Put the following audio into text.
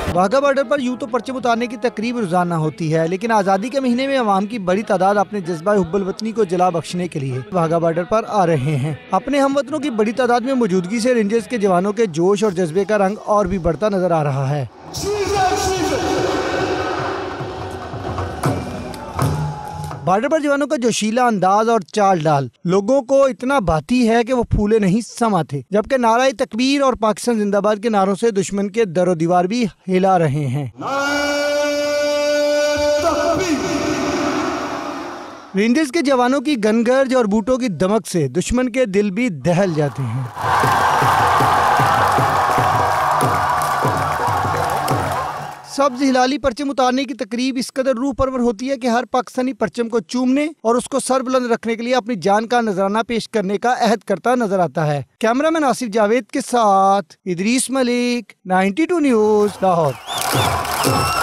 Wagah border पर यूं तो परचम उतारने की तकरीब रोजाना होती है, लेकिन आज़ादी के महीने में अवाम की बड़ी तादाद अपने जज्बा हुब्बुल वतनी को जला बख्शने के लिए वाघा बॉर्डर पर आ रहे हैं। अपने हमवतनों की बड़ी तादाद में मौजूदगी से रेंजर्स के जवानों के जोश और जज्बे का रंग और भी बढ़ता नजर आ रहा है। बॉर्डर पर जवानों का जोशीला अंदाज और चाल डाल लोगों को इतना भाती है कि वो फूले नहीं समाते, जबकि नाराए तकबीर और पाकिस्तान जिंदाबाद के नारों से दुश्मन के दरो दीवार भी हिला रहे हैं। रेंजर्स के जवानों की गनगर्ज और बूटों की दमक से दुश्मन के दिल भी दहल जाते हैं। सब्ज हिलाली परचम उतारने की तकरीब इस कदर रूह परवर होती है कि हर पाकिस्तानी परचम को चूमने और उसको सरबुलंद रखने के लिए अपनी जान का नजराना पेश करने का अहद करता नजर आता है। कैमरामैन आसिफ जावेद के साथ इदरीस मलिक, 92 न्यूज़, लाहौर।